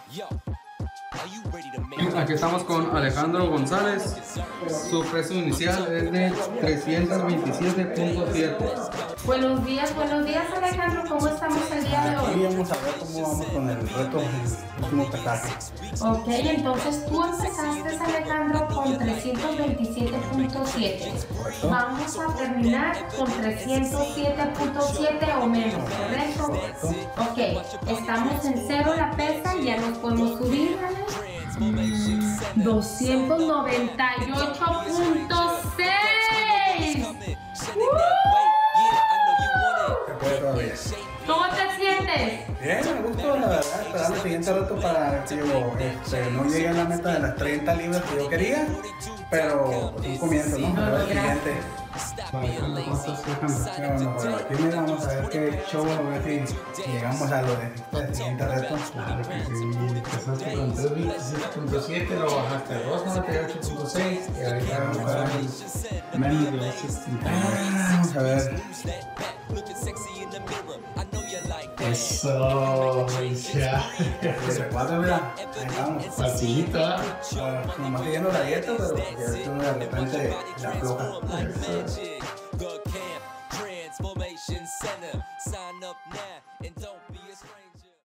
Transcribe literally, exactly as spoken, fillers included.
Aquí estamos con Alejandro González. Su precio inicial es de trescientos veintisiete punto siete. Buenos días, buenos días Alejandro, ¿cómo estamos el día de Aquí hoy? vamos a ver cómo vamos con el reto del último pesaje. Ok, entonces tú empezaste Alejandro con trescientos veintisiete punto siete. Vamos a terminar con trescientos siete punto siete o menos, ¿correcto? Ok, estamos en cero la pesa, ya nos podemos subir, ¿vale? doscientos noventa y ocho punto seis. Se puede todavía. ¿Cómo te sientes? Bien, me gustó, la verdad, esperando el siguiente reto para que digo, este, no llegue a la meta de las treinta libras que yo quería, pero pues, un comienzo, ¿no? A ver el siguiente. Alejandro, ¿cómo estás, Alejandro? Bueno, bueno, aquí mira, vamos a ver qué show, a ver si llegamos a lo de este siguiente reto. Claro que sí, empezaste con trescientos veintisiete punto siete, lo bajaste a doscientos noventa y ocho punto seis y ahorita vamos a ver menos de doscientos sesenta y nueve. Ah, vamos a ver. Eso, ya. cuatro, mira, ahí vamos. Facilito, ¿eh? Ah, nomás siguiendo la dieta, pero ya esto de repente la afloja. Transformation Center. Sign up now.